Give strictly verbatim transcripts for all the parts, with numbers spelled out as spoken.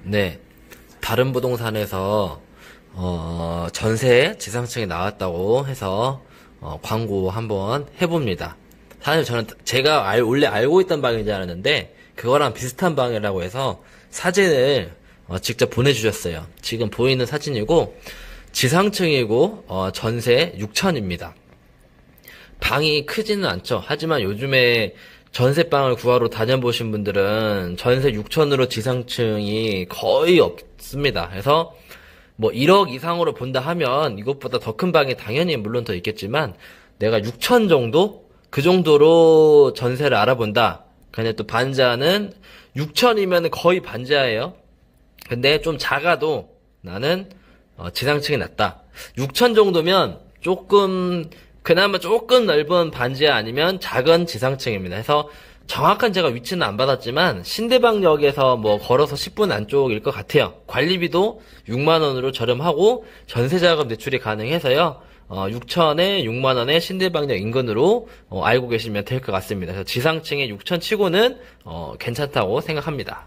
네, 다른 부동산에서 어, 전세 지상층이 나왔다고 해서 어, 광고 한번 해봅니다. 사실 저는 제가 알, 원래 알고 있던 방인 줄 알았는데 그거랑 비슷한 방이라고 해서 사진을 어, 직접 보내주셨어요. 지금 보이는 사진이고 지상층이고 어, 전세 육천입니다. 방이 크지는 않죠. 하지만 요즘에 전세방을 구하러 다녀보신 분들은 전세 육천으로 지상층이 거의 없습니다. 그래서 뭐 일억 이상으로 본다 하면 이것보다 더 큰 방이 당연히 물론 더 있겠지만 내가 육천 정도? 그 정도로 전세를 알아본다. 근데 또 반지하는 육천이면 거의 반지하예요. 근데 좀 작아도 나는 어, 지상층이 낫다. 육천 정도면 조금 그나마 조금 넓은 반지하 아니면 작은 지상층입니다. 해서 정확한 제가 위치는 안 받았지만 신대방역에서 뭐 걸어서 십 분 안쪽일 것 같아요. 관리비도 육만 원으로 저렴하고 전세자금 대출이 가능해서요. 어, 육천에 육만 원에 신대방역 인근으로 어, 알고 계시면 될 것 같습니다. 그래서 지상층의 육천 치고는 어, 괜찮다고 생각합니다.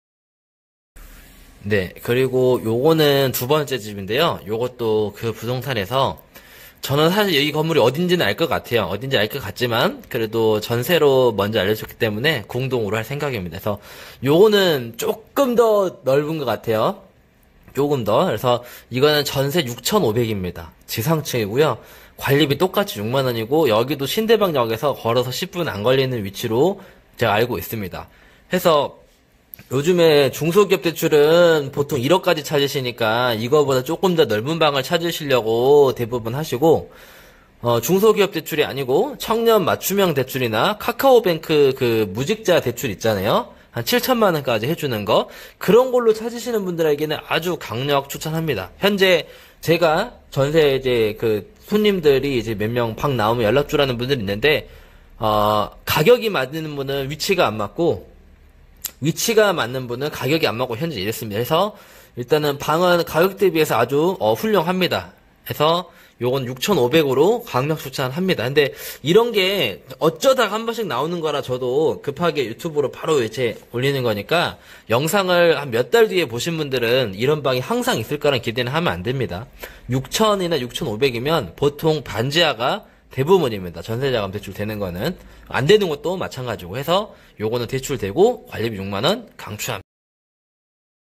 네, 그리고 요거는 두 번째 집인데요. 요것도 그 부동산에서 저는 사실 이 건물이 어딘지는 알 것 같아요. 어딘지 알 것 같지만 그래도 전세로 먼저 알려줬기 때문에 공동으로 할 생각입니다. 그래서 요거는 조금 더 넓은 것 같아요. 조금 더. 그래서 이거는 전세 육천오백입니다. 지상층이고요. 관리비 똑같이 육만 원이고 여기도 신대방역에서 걸어서 십 분 안 걸리는 위치로 제가 알고 있습니다. 해서 요즘에 중소기업 대출은 보통 일억까지 찾으시니까 이거보다 조금 더 넓은 방을 찾으시려고 대부분 하시고 어, 중소기업 대출이 아니고 청년 맞춤형 대출이나 카카오뱅크 그 무직자 대출 있잖아요. 한 칠천만 원까지 해주는 거 그런 걸로 찾으시는 분들에게는 아주 강력 추천합니다. 현재 제가 전세 이제 그 손님들이 이제 몇 명 방 나오면 연락 주라는 분들이 있는데 어, 가격이 맞는 분은 위치가 안 맞고 위치가 맞는 분은 가격이 안 맞고 현재 이랬습니다. 그래서 일단은 방은 가격 대비해서 아주 어, 훌륭합니다. 그래서 요건 육천오백으로 강력 추천합니다. 근데 이런 게 어쩌다가 한 번씩 나오는 거라 저도 급하게 유튜브로 바로 이제 올리는 거니까 영상을 한 몇 달 뒤에 보신 분들은 이런 방이 항상 있을 거란 기대는 하면 안 됩니다. 육천이나 육천오백이면 보통 반지하가 대부분입니다. 전세자금 대출 되는 거는 안 되는 것도 마찬가지고 해서 요거는 대출 되고 관리비 육만 원 강추합니다.